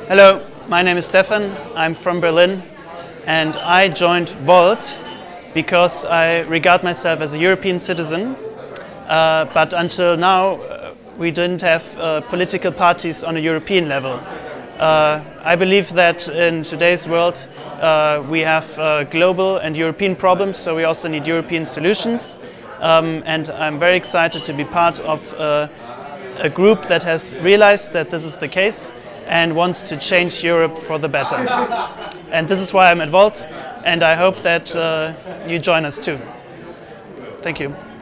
Hello, my name is Stephan, I'm from Berlin, and I joined Volt because I regard myself as a European citizen, but until now we didn't have political parties on a European level. I believe that in today's world we have global and European problems, so we also need European solutions, and I'm very excited to be part of a group that has realized that this is the case and wants to change Europe for the better. And this is why I'm at Volt, and I hope that you join us too. Thank you.